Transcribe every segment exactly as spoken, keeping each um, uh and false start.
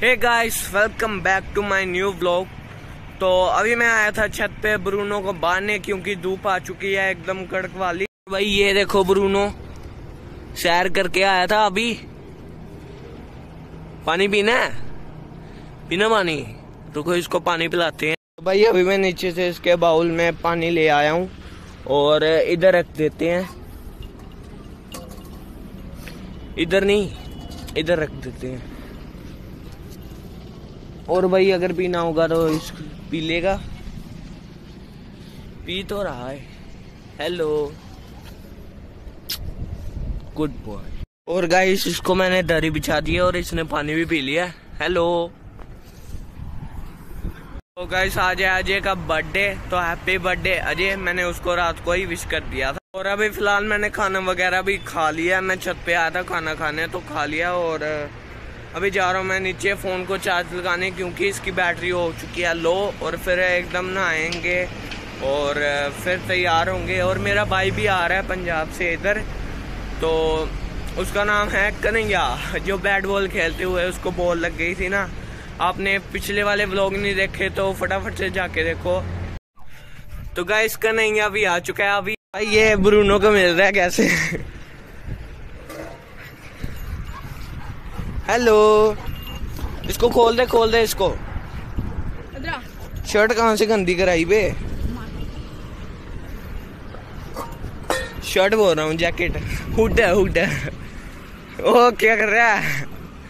Hey guys, welcome back to my new vlog. तो अभी मैं आया था छत पे ब्रूनो को बांधने, क्योंकि धूप आ चुकी है एकदम कड़क वाली। भाई ये देखो, ब्रूनो सैर करके आया था अभी। पानी पीना है? पीना पानी? रुको इसको पानी पिलाते हैं। तो भाई अभी मैं नीचे से इसके बाउल में पानी ले आया हूँ और इधर रख देते हैं। इधर नहीं, इधर रख देते हैं। और भाई अगर पीना होगा तो इस पी लेगा। पी तो रहा है। Hello, good boy. और गाइस इसको मैंने दरी बिछा दी है और इसने पानी भी पी लिया। हेलो। तो गाइस आज है अजय का बर्थडे, तो हैप्पी बर्थडे अजय। मैंने उसको रात को ही विश कर दिया था। और अभी फिलहाल मैंने खाना वगैरह भी खा लिया। मैं छत पे आया था खाना खाने, तो खा लिया। और अभी जा रहा हूँ मैं नीचे फ़ोन को चार्ज लगाने, क्योंकि इसकी बैटरी हो चुकी है लो। और फिर एकदम नहाएंगे और फिर तैयार होंगे। और मेरा भाई भी आ रहा है पंजाब से इधर, तो उसका नाम है कन्हैया, जो बैट बॉल खेलते हुए उसको बॉल लग गई थी ना। आपने पिछले वाले व्लॉग नहीं देखे तो फटाफट से जाके देखो। तो गाइस कन्हैया भी आ चुका है अभी। भाई ये ब्रूनो को मिल रहा है कैसे? हेलो, इसको खोल दे खोल दे इसको। शर्ट कहाँ से गंदी कराई बे? शर्ट बोल रहा हूँ, जैकेट। हुड है हुड है। ओ क्या कर रहा है?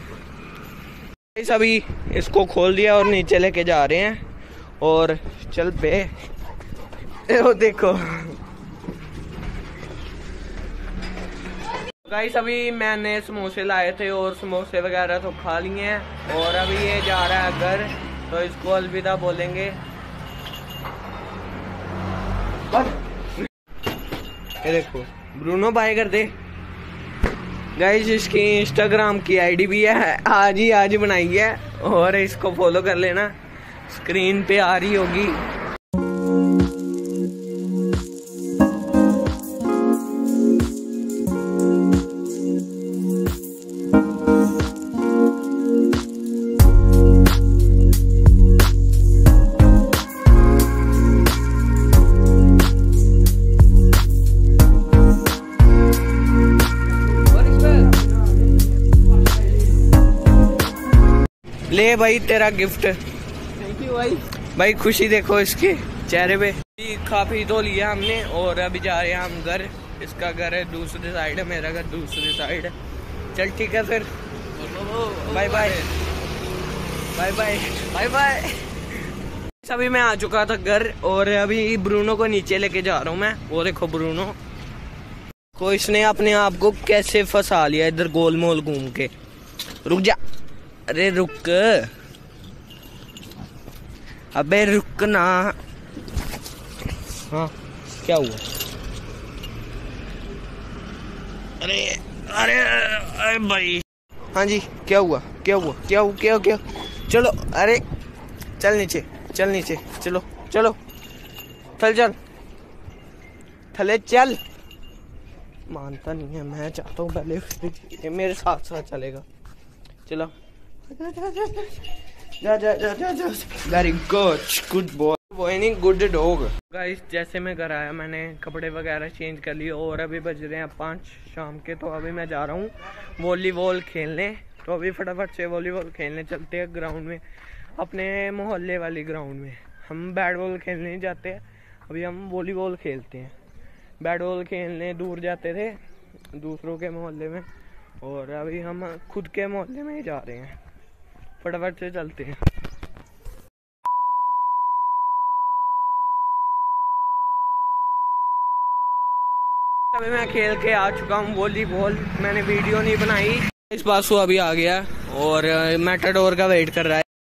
अभी इसको खोल दिया और नीचे लेके जा रहे हैं। और चल पे, ओ देखो गाइस, अभी मैंने समोसे लाए थे और समोसे वगैरह तो खा लिए हैं। और अभी ये जा रहा है घर, तो इसको अलविदा बोलेंगे। ये देखो ब्रूनो बाय कर दे। गाइस इसकी इंस्टाग्राम की आईडी भी है, आज ही आज बनाई है। और इसको फॉलो कर लेना, स्क्रीन पे आ रही होगी। ले भाई तेरा गिफ्ट। थैंक यू भाई। भाई खुशी देखो इसके चेहरे पे। खा पी तो लिया हमने और अभी जा रहे हैं हम घर। इसका घर है दूसरी साइड है, मेरा घर दूसरी साइड है। चल ठीक है फिर, bye bye bye bye bye bye. अभी मैं आ चुका था घर और अभी ब्रूनो को नीचे लेके जा रहा हूँ मैं। वो देखो ब्रूनो को इसने अपने आप को कैसे फंसा लिया इधर गोल मोल घूम के। रुक जा, अरे रुक, अबे रुक ना। हाँ क्या हुआ? अरे अरे अरे भाई, हाँ जी क्या हुआ क्या हुआ क्या हुआ क्या क्या? चलो, अरे चल नीचे चल नीचे चलो चलो चल चल थले चल। मानता नहीं है, मैं चाहता हूँ पहले ये मेरे साथ साथ चलेगा। चलो जा जा जा जा जा। Very good, good boy, boy नहीं गुड डॉग। गाइस जैसे मैं घर आया मैंने कपड़े वगैरह चेंज कर लिए और अभी बज रहे हैं पाँच शाम के। तो अभी मैं जा रहा हूँ वॉलीबॉल खेलने। तो अभी फटाफट से वॉलीबॉल खेलने चलते हैं ग्राउंड में, अपने मोहल्ले वाली ग्राउंड में। हम बैट बॉल खेलने नहीं जाते हैं, अभी हम वॉलीबॉल खेलते हैं। बैट बॉल खेलने दूर जाते थे दूसरों के मोहल्ले में, और अभी हम खुद के मोहल्ले में ही जा रहे हैं। फटाफट से चलते हैं। अभी मैं खेल के आ चुका हूँ वॉलीबॉल। मैंने वीडियो नहीं बनाई। इस बासु अभी आ गया और मैटाडोर का वेट कर रहा है।